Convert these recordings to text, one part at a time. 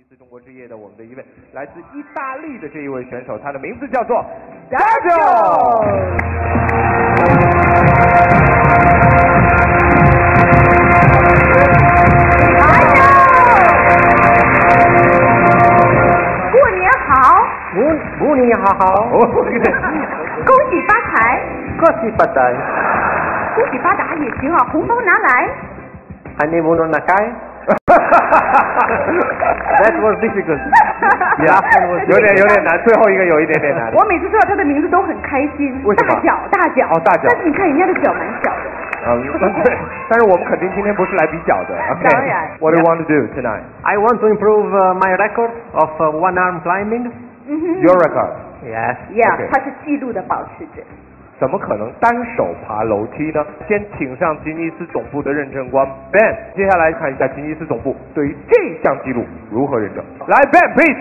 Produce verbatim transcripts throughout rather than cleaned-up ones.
斯中国之夜的我们的一位来自意大利的这一位选手，他的名字叫做 Dario。 过年好！ 过过年好好！ 恭喜发财！ 恭喜发财！ 恭喜发达也行啊，红包拿来。 Honeymoon on a kai? That was difficult. 有点有点难，最后一个有一点点难。 我每次说到他的名字都很开心。 为什么？ 大脚大脚。 哦，大脚。 但是你看人家的脚蛮小的。 嗯，对。但是我们肯定今天不是来比脚的。Okay. 当然。 What do you want to do tonight? I want to improve uh, my record of uh, one arm climbing. 嗯哼。 Your record. Yes. Yeah， Okay. 他是纪录的保持者。 怎么可能单手爬楼梯呢？先请上吉尼斯总部的认证官 Ben， 接下来看一下吉尼斯总部对于这项记录如何认证。来 Ben please。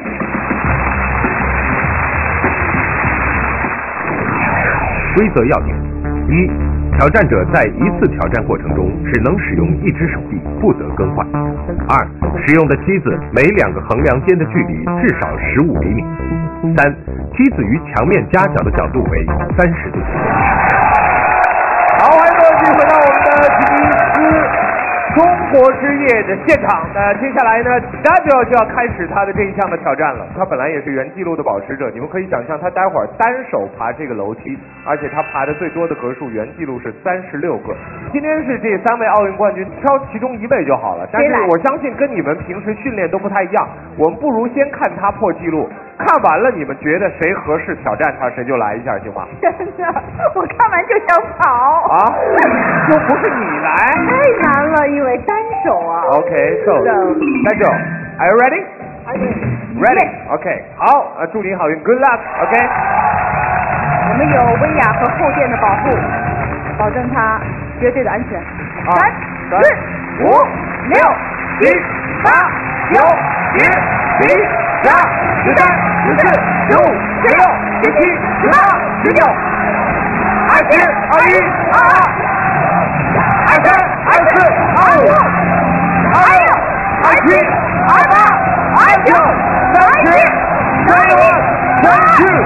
规则要点：一、挑战者在一次挑战过程中只能使用一只手臂，不得更换。二、使用的梯子每两个横梁间的距离至少十五厘米。三、梯子与墙面夹角的角度为三十度。 好，欢迎各位继续回到我们的吉尼斯中国之夜的现场。那接下来呢 ，Dario 就要开始他的这一项的挑战了。他本来也是原纪录的保持者，你们可以想象他待会儿单手爬这个楼梯，而且他爬的最多的格数原纪录是三十六个。今天是这三位奥运冠军，挑其中一位就好了。但是我相信跟你们平时训练都不太一样，我们不如先看他破纪录。看完了，你们觉得谁合适挑战他，谁就来一下，行吗？ 真的，我看完就想跑。 啊，又不是你来。 太难了，因为单手啊。 Okay, so Dario, are you ready? Ready? Okay. 好，呃，祝你好运 ，Good luck. OK. 我们有威亚和后垫的保护，保证他绝对的安全。三、四、五、六、七、八、九、十、十一、十二、十三、十四、十五、十六、十七、十八、十九、二十、二一、二二、二三、二四、二五、二六、二七、二八、二九、三十、三一、三二、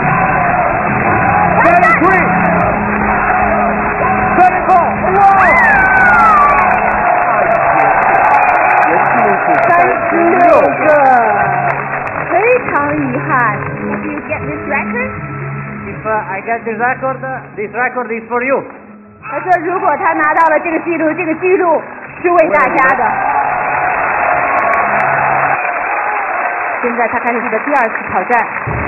三三、三四、三十六个，非常遗憾。Did you get this record? If uh, I get this record, uh, this record is for you. 他说，如果他拿到了这个记录，这个记录是为大家的。现在他开始他的第二次挑战。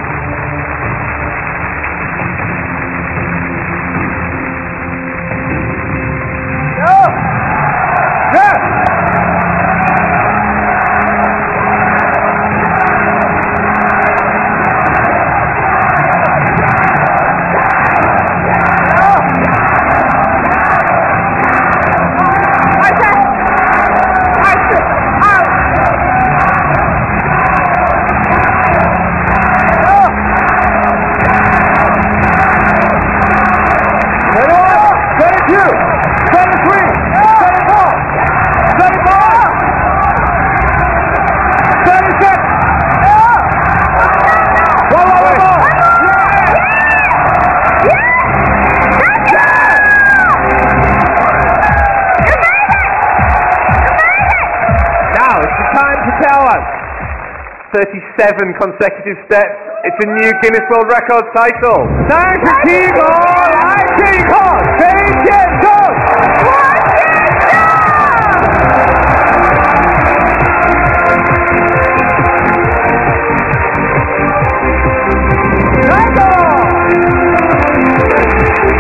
thirty-seven consecutive steps. It's a new Guinness World Records title. 三十七个，来这一刻谁见证？我见证。来吧！